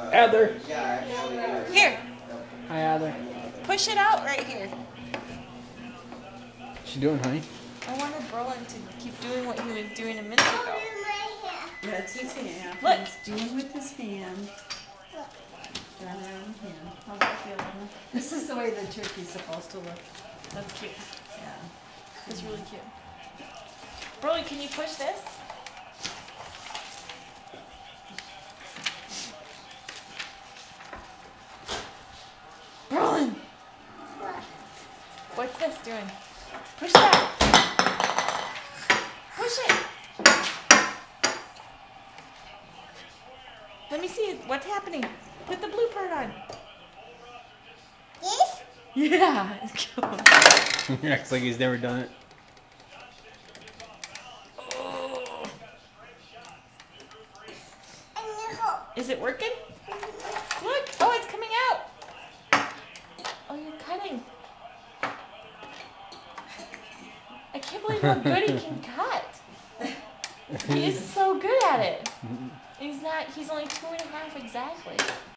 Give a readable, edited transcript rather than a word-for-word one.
Adler. Here, Hi, Adler. push it out right here. What's she doing, honey? I wanted Brolin to keep doing what he was doing a minute ago. That's his hand. Look. He's doing with his hand. Turn around hand. How's that feeling? This is the way the turkey's supposed to look. That's cute. Yeah. That's really cute. Brolin, can you push this? Brolin! What's this doing? Push that! Push it! Let me see what's happening. Put the blue part on. This? Yeah. He acts like he's never done it. Oh. And the hole. Is it working? Look! Oh, it's coming out! Oh, you're cutting. I can't believe how good he can cut. He is so good at it. He's only 2.5 exactly.